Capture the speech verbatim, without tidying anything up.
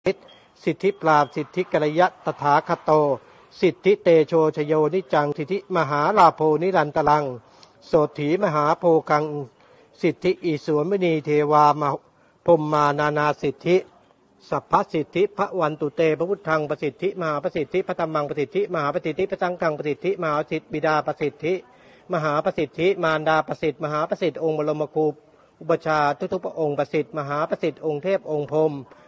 สิทธิปราบสิทธิกัลยะตถาคโตสิทธิเตโชชโยนิจังสิทธิมหาลาโภนิรันตรังโสถีมหาโภคังสิทธิอิสวนมณีเทวามพมมานานาสิทธิสัพพสิทธิพระวันตุเตพระพุทธังประสิทธิมหาประสิทธิพระธรรมังประสิทธิมหาประสิทธิพระสังฆังประสิทธิมหาประสิทธิบิดาประสิทธิมหาประสิทธิมารดาประสิทธิมหาประสิทธิองค์บรมครูอุปชาทุกๆพระองค์ประสิทธิมหาประสิทธิองค์เทพองค์พรหม